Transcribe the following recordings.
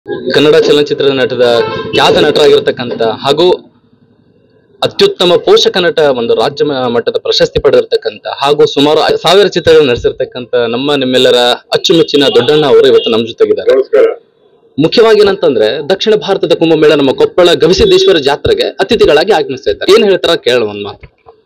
ಕನ್ನಡ ಚಲನಚಿತ್ರದ ನಟದ ಖ್ಯಾತ ನಟರಾಗಿರ್ತಕ್ಕಂಥ ಹಾಗೂ ಅತ್ಯುತ್ತಮ ಪೋಷಕ ನಟ ಒಂದು ರಾಜ್ಯ ಮಟ್ಟದ ಪ್ರಶಸ್ತಿ ಪಡೆದಿರ್ತಕ್ಕಂಥ ಹಾಗೂ ಸುಮಾರು 1000 ಚಿತ್ರಗಳು ನಡೆಸಿರ್ತಕ್ಕಂಥ ನಿಮ್ಮೆಲ್ಲರ ಅಚ್ಚುಮೆಚ್ಚಿನ ದೊಡ್ಡಣ್ಣ ಅವರು ಇವತ್ತು ನಮ್ಮ ಜೊತೆಗಿದ್ದಾರೆ. ಮುಖ್ಯವಾಗಿ ಏನಂತಂದ್ರೆ ದಕ್ಷಿಣ ಭಾರತದ ಕುಂಭಮೇಳ ನಮ್ಮ ಕೊಪ್ಪಳ ಗವಿಸಿದ್ದೇಶ್ವರ ಜಾತ್ರೆಗೆ ಅತಿಥಿಗಳಾಗಿ ಆಗಮಿಸ್ತಾ ಇದ್ದಾರೆ. ಏನ್ ಹೇಳ್ತಾರ ಕೇಳೋಣ ಒಂದ್ ಮಾತು.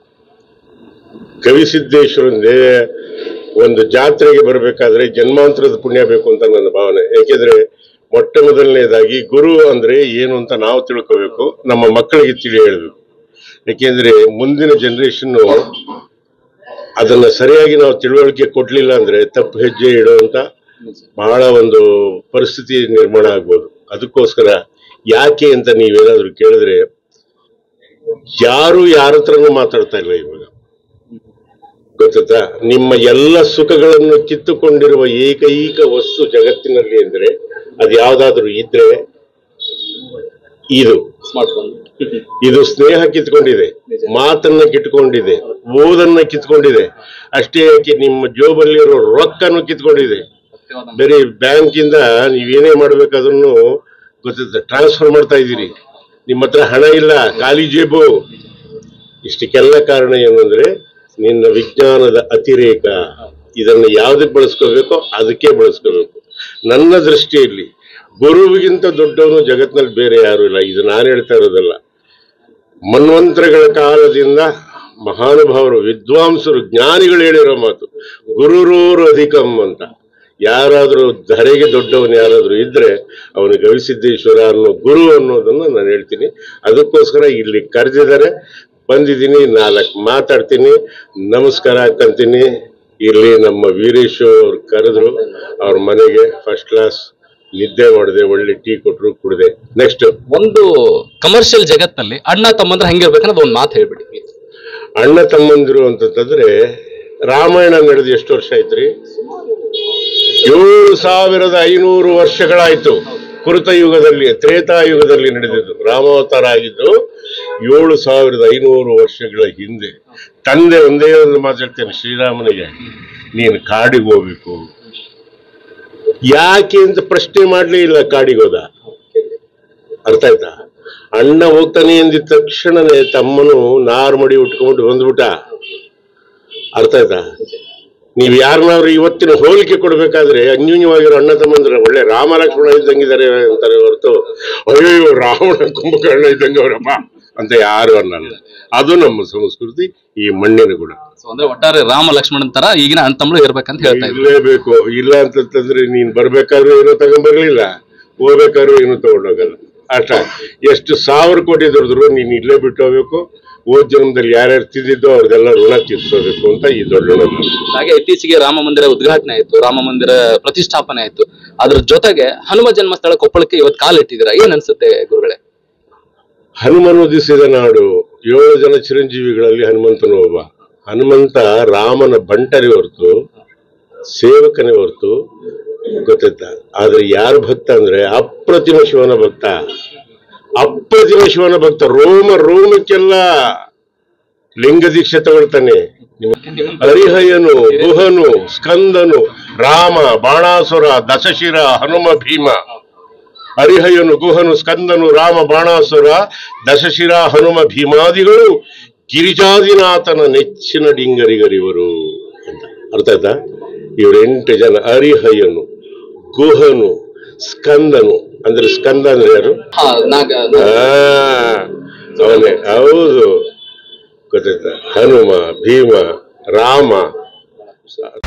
ಗವಿಸಿದ್ದೇಶ್ವರಂದೇ ಒಂದು ಜಾತ್ರೆಗೆ ಬರಬೇಕಾದ್ರೆ ಜನ್ಮಾಂತರದ ಪುಣ್ಯ ಬೇಕು ಅಂತ ನನ್ನ ಭಾವನೆ. ಯಾಕೆಂದ್ರೆ ಮೊಟ್ಟ ಮೊದಲನೇದಾಗಿ ಗುರು ಅಂದ್ರೆ ಏನು ಅಂತ ನಾವು ತಿಳ್ಕೋಬೇಕು, ನಮ್ಮ ಮಕ್ಕಳಿಗೆ ತಿಳಿ ಹೇಳಬೇಕು. ಯಾಕೆಂದ್ರೆ ಮುಂದಿನ ಜನರೇಷನ್ ಅದನ್ನ ಸರಿಯಾಗಿ ನಾವು ತಿಳುವಳಿಕೆ ಕೊಡ್ಲಿಲ್ಲ ಅಂದ್ರೆ ತಪ್ಪು ಹೆಜ್ಜೆ ಇಡುವಂತ ಬಹಳ ಒಂದು ಪರಿಸ್ಥಿತಿ ನಿರ್ಮಾಣ ಆಗ್ಬೋದು. ಅದಕ್ಕೋಸ್ಕರ ಯಾಕೆ ಅಂತ ನೀವೇನಾದ್ರೂ ಕೇಳಿದ್ರೆ ಯಾರು ಯಾರ ಹತ್ರನೂ ಮಾತಾಡ್ತಾ ಇಲ್ಲ ಇವಾಗ. ಗೊತ್ತಾ, ನಿಮ್ಮ ಎಲ್ಲ ಸುಖಗಳನ್ನು ಕಿತ್ತುಕೊಂಡಿರುವ ಏಕೈಕ ವಸ್ತು ಜಗತ್ತಿನಲ್ಲಿ ಅಂದ್ರೆ ಅದು ಯಾವ್ದಾದ್ರು ಇದ್ರೆ ಇದು ಸ್ಮಾರ್ಟ್ಫೋನ್. ಇದು ಸ್ನೇಹ ಕಿತ್ಕೊಂಡಿದೆ, ಮಾತನ್ನ ಕಿತ್ಕೊಂಡಿದೆ, ಓದನ್ನ ಕಿತ್ಕೊಂಡಿದೆ. ಅಷ್ಟೇ ಯಾಕೆ ನಿಮ್ಮ ಜೋಬಲ್ಲಿರೋ ರೊಕ್ಕನ್ನು ಕಿತ್ಕೊಂಡಿದೆ. ಬೇರೆ ಬ್ಯಾಂಕ್ ಇಂದ ನೀವೇನೇ ಮಾಡ್ಬೇಕಾದ್ರೂ ಗೊತ್ತ ಟ್ರಾನ್ಸ್ಫರ್ ಮಾಡ್ತಾ ಇದ್ದೀರಿ. ನಿಮ್ಮ ಹತ್ರ ಹಣ ಇಲ್ಲ, ಖಾಲಿ ಜೇಬು. ಇಷ್ಟಕ್ಕೆಲ್ಲ ಕಾರಣ ಏನು ಅಂದ್ರೆ ನಿನ್ನ ವಿಜ್ಞಾನದ ಅತಿರೇಕ. ಇದನ್ನು ಯಾವ್ದಕ್ಕೆ ಬಳಸ್ಕೋಬೇಕೋ ಅದಕ್ಕೆ ಬಳಸ್ಕೋಬೇಕು. ನನ್ನ ದೃಷ್ಟಿಯಲ್ಲಿ ಗುರುವಿಗಿಂತ ದೊಡ್ಡವನು ಜಗತ್ನಲ್ಲಿ ಬೇರೆ ಯಾರು ಇಲ್ಲ. ಇದು ನಾನು ಹೇಳ್ತಾ ಇರೋದಲ್ಲ, ಮನ್ವಂತರಗಳ ಕಾಲದಿಂದ ಮಹಾನುಭಾವರು, ವಿದ್ವಾಂಸರು, ಜ್ಞಾನಿಗಳು ಹೇಳಿರೋ ಮಾತು. ಗುರುರೋರು ಅಧಿಕಂ ಅಂತ. ಯಾರಾದ್ರೂ ಧರೆಗೆ ದೊಡ್ಡವನು ಯಾರಾದ್ರೂ ಇದ್ರೆ ಅವನು ಗವಿಸಿದ್ದೇಶ್ವರ ಅನ್ನೋ ಗುರು ಅನ್ನೋದನ್ನ ನಾನು ಹೇಳ್ತೀನಿ. ಅದಕ್ಕೋಸ್ಕರ ಇಲ್ಲಿ ಕರೆದಿದ್ದಾರೆ, ಬಂದಿದ್ದೀನಿ, 4 ಮಾತಾಡ್ತೀನಿ, ನಮಸ್ಕಾರ ಹಾಕಂತೀನಿ. ಇಲ್ಲಿ ನಮ್ಮ ವೀರೇಶ್ ಅವ್ರು ಕರೆದ್ರು, ಅವ್ರ ಮನೆಗೆ ಫಸ್ಟ್ ಕ್ಲಾಸ್ ನಿದ್ದೆ ಮಾಡಿದೆ, ಒಳ್ಳೆ ಟೀ ಕೊಟ್ರು, ಕುಡಿದೆ. ನೆಕ್ಸ್ಟ್, ಒಂದು ಕಮರ್ಷಿಯಲ್ ಜಗತ್ನಲ್ಲಿ ಅಣ್ಣ ತಮ್ಮಂದ್ರೆ ಹೆಂಗಿರ್ಬೇಕನ್ನೋದು ಒಂದು ಮಾತು ಹೇಳ್ಬಿಡಿ. ಅಣ್ಣ ತಮ್ಮಂದಿರು ಅಂತಂದ್ರೆ ರಾಮಾಯಣ ನಡೆದು ಎಷ್ಟು ವರ್ಷ ಆಯ್ತ್ರಿ? 7500 ವರ್ಷಗಳಾಯ್ತು. ಕೃತ ಯುಗದಲ್ಲಿ, ತ್ರೇತಾಯುಗದಲ್ಲಿ ನಡೆದಿದ್ದು. ರಾಮಾವತಾರ ಆಗಿದ್ದು 7500 ವರ್ಷಗಳ ಹಿಂದೆ. ತಂದೆ ಒಂದೇ ಒಂದು ಮಾತಾಡ್ತೇನೆ ಶ್ರೀರಾಮನಿಗೆ, ನೀನು ಕಾಡಿಗೆ ಹೋಗ್ಬೇಕು. ಯಾಕೆ ಅಂತ ಪ್ರಶ್ನೆ ಮಾಡ್ಲೇ ಇಲ್ಲ. ಕಾಡಿಗೆ ಹೋದ. ಅರ್ಥ ಆಯ್ತಾ? ಅಣ್ಣ ಹೋಗ್ತಾನೆ ಎಂದಿದ ತಕ್ಷಣನೇ ತಮ್ಮನು ನಾರ್ಮಡಿ ಉಟ್ಕೊಂಡು ಬಂದ್ಬಿಟ್ಟ. ಅರ್ಥ ಆಯ್ತಾ? ನೀವ್ ಯಾರನ್ನಾದ್ರು ಇವತ್ತಿನ ಹೋಲಿಕೆ ಕೊಡ್ಬೇಕಾದ್ರೆ ಅನ್ಯೂನ್ಯವಾಗಿರೋ ಅಣ್ಣ ತಮ್ಮಂದ್ರೆ ಒಳ್ಳೆ ರಾಮ ಲಕ್ಷ್ಮಣ ಇದ್ದಂಗಿದ್ದಾರೆ ಅಂತಾರೆ ಹೊರತು ಅಯ್ಯೋ ರಾವಣ ಕುಂಭಕರ್ಣ ಇದ್ದಂಗೆ ಅವರಪ್ಪ ಅಂತ ಯಾರು ಅನ್ನಲ್ಲ. ಅದು ನಮ್ಮ ಸಂಸ್ಕೃತಿ, ಈ ಮಣ್ಣಿನ ಗುಣ. ಅಂದ್ರೆ ಒಟ್ಟಾರೆ ರಾಮ ಲಕ್ಷ್ಮಣನ್ ತರ ಈಗಿನ ಅಣ್ಣ ತಮ್ಮರು ಇರ್ಬೇಕಂತ ಹೇಳ್ತಾ ಇರ್ಲೇಬೇಕು. ಇಲ್ಲ ಅಂತಂದ್ರೆ ನೀನ್ ಬರ್ಬೇಕಾದ್ರೂ ಏನೋ ತಗೊಂಡ್ಬರ್ಲಿಲ್ಲ, ಹೋಗ್ಬೇಕಾದ್ರೂ ಏನೋ ತಗೊಂಡೋಗಲ್ಲ. ಅಷ್ಟ. ಎಷ್ಟು 1000 ಕೋಟಿ ದುಡಿದ್ರು ನೀನ್ ಇಲ್ಲೇ ಬಿಟ್ಟು ಹೋಗ್ಬೇಕು. ಹೋದ್ ಜನ್ಮದಲ್ಲಿ ಯಾರ್ಯಾರು ತಿದ್ದಿದ್ದೋ ಅವ್ರದೆಲ್ಲ ಋಣ ತೀರ್ಸೋಬೇಕು ಅಂತ ಈ ದೊಡ್ಡ. ಹಾಗೆ ಇತ್ತೀಚೆಗೆ ರಾಮ ಮಂದಿರ ಉದ್ಘಾಟನೆ ಆಯ್ತು, ರಾಮ ಮಂದಿರ ಪ್ರತಿಷ್ಠಾಪನೆ ಆಯ್ತು. ಅದ್ರ ಜೊತೆಗೆ ಹನುಮ ಜನ್ಮಸ್ಥಳ ಕೊಪ್ಪಳಕ್ಕೆ ಇವತ್ತು ಕಾಲಿಟ್ಟಿದ್ದೀರಾ. ಏನ್ ಅನ್ಸುತ್ತೆ ಗುರುಗಳೇ? ಹನುಮನುದಿಸಿದ ನಾಡು, 7 ಜನ ಚಿರಂಜೀವಿಗಳಲ್ಲಿ ಹನುಮಂತನು ಒಬ್ಬ. ಹನುಮಂತ ರಾಮನ ಬಂಟರಿ ಹೊರತು, ಸೇವಕನೇ ಹೊರತು. ಗೊತ್ತಾಯ್ತಾ? ಆದ್ರೆ ಯಾರು ಭಕ್ತ ಅಂದ್ರೆ ಅಪ್ರತಿಮ ಶಿವನ ಭಕ್ತ. ಅಪ್ರತಿಮ ಶಿವನ ಭಕ್ತ. ರೋಮಕ್ಕೆಲ್ಲ ಲಿಂಗ ದೀಕ್ಷೆ ತಗೊಳ್ತಾನೆ. ಹರಿಹಯನು, ಗುಹನು, ಸ್ಕಂದನು, ರಾಮ, ಬಾಣಾಸುರ, ದಶಶಿರ, ಹನುಮ, ಭೀಮ. ಹರಿಹಯನು, ಗುಹನು, ಸ್ಕಂದನು, ರಾಮ, ಬಾಣಾಸುರ, ದಶಶಿರ, ಹನುಮ, ಭೀಮಾದಿಗಳು ಗಿರಿಜಾದಿನಾಥನ ನೆಚ್ಚಿನ ಡಿಂಗರಿಗರಿವರು ಅಂತ. ಅರ್ಥ ಆಯ್ತಾ? ಇವರು 8 ಜನ. ಹರಿಹಯನು, ಗುಹನು, ಸ್ಕಂದನು. ಅಂದ್ರೆ ಸ್ಕಂದ ಅಂದ್ರೆ ಯಾರು? ಅವನೇ. ಹೌದು, ಗೊತ್ತಾಯ್ತಾ? ಹನುಮ, ಭೀಮ, ರಾಮ.